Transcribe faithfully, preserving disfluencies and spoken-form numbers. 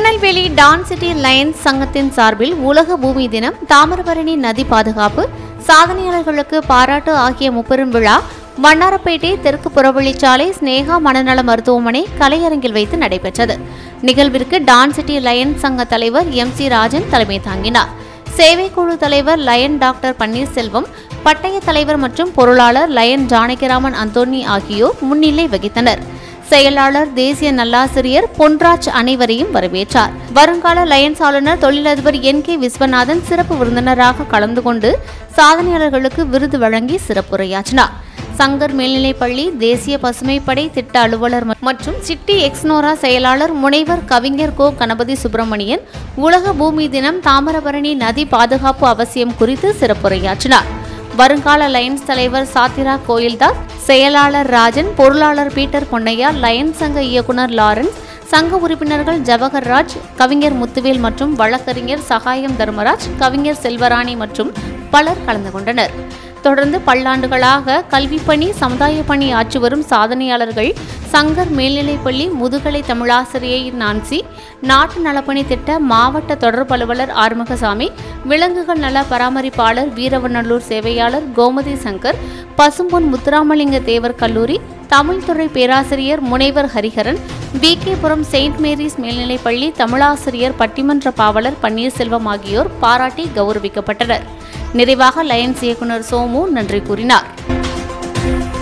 Tirunelveli Don city Lions சங்கத்தின் சார்பில் உலக பூமி தினம், தாமிரபரணி நதி பாதுகாப்பு, சாதனையாளர்களுக்கு பாராட்டு ஆகிய முப்பெரும் விழா வண்ணாரப்பேட்டை தெற்கு புறவழிச்சாலை ஸ்னேகா மனநல மருத்துவமனை கலையரங்கில் வைத்து நடைபெற்றது. நிகழ்விற்கு டான் சிட்டி லயன்ஸ் சங்க தலைவர் எம் சி ராஜன் தலைமை தாங்கினார். சேவைக்குழு தலைவர் லயன் டாக்டர் பன்னீர்செல்வம், பட்டய தலைவர் மற்றும் பொருளாளர் லயன் ஜானகிராமன் அந்தோனி ஆகியோர் முன்னிலை வகித்தனர். செயலாளர் தேசிய நல்லாசிரியர் பொன்ராஜ் அனைவரையும் வரவேற்றார். வருங்கால லயன்ஸ் ஆளுநர் தொழிலதிபர் என் கே விஸ்வநாதன் சிறப்பு விருந்தினராக கலந்து கொண்டு சாதனையாளர்களுக்கு விருது வழங்கி சிறப்புரையாற்றினார். சங்கர் மேல்நிலைப்பள்ளி தேசிய பசுமைப்படை திட்ட அலுவலர் மற்றும் சிட்டி எக்ஸ்னோரா செயலாளர் முனைவர் கவிஞர் கோ கணபதி சுப்பிரமணியன் உலக பூமி தினம், தாமிரபரணி நதி பாதுகாப்பு அவசியம் குறித்து சிறப்புரையாற்றினார். வருங்கால லயன்ஸ் தலைவர் சாத்திரா கோயில்தாஸ், செயலாளர் ராஜன், பொருளாளர் பீட்டர் பொன்னையா, லயன்ஸ் சங்க இயக்குநர் லாரன்ஸ், சங்க உறுப்பினர்கள் ஜவஹர் ராஜ், கவிஞர் முத்துவேல் மற்றும் வழக்கறிஞர் சகாயம் தர்மராஜ், கவிஞர் செல்வராணி மற்றும் பலர் கலந்து கொண்டனர். தொடர்ந்து பல்லாண்டுகளாக கல்விப்பணி, சமுதாய பணி ஆற்றி வரும் சாதனையாளர்கள் சங்கர் மேல்நிலைப்பள்ளி முதுகலை தமிழாசிரியை நான்சி, நாட்டு நலப்பணி திட்ட மாவட்ட தொடர்பு அலுவலர் ஆறுமுகசாமி, விலங்குகள் நல பராமரிப்பாளர் வீரவநல்லூர் சேவையாளர் கோமதி சங்கர், பசும்பொன் முத்துராமலிங்க தேவர் கல்லூரி தமிழ்துறை பேராசிரியர் முனைவர் Hariharan, P K Puram Saint Mary's மேல்நிலைப்பள்ளி தமிழாசிரியர் பட்டிமன்ற பாவலர் பன்னீர்செல்வம் ஆகியோர் பாராட்டி கௌரவிக்கப்பட்டனர். நிறைவாக லயன்ஸ் இயக்குநர் சோமு நன்றி கூறினார்.